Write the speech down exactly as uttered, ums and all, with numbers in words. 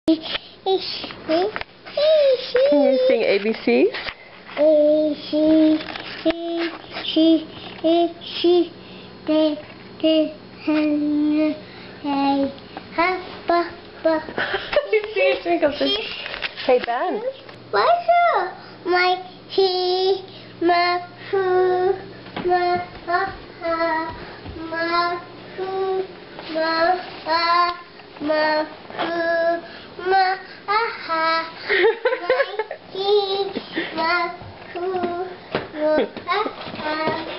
Can you sing A B Cs? A, C, A, C, A, C, D, D, N, A, Ha, Ba, Ba. Hey, Ben. What's up? My he, my who, my ha, ha, my who, my ha, my who, my ha, ha. My he, my who, my ha, ha.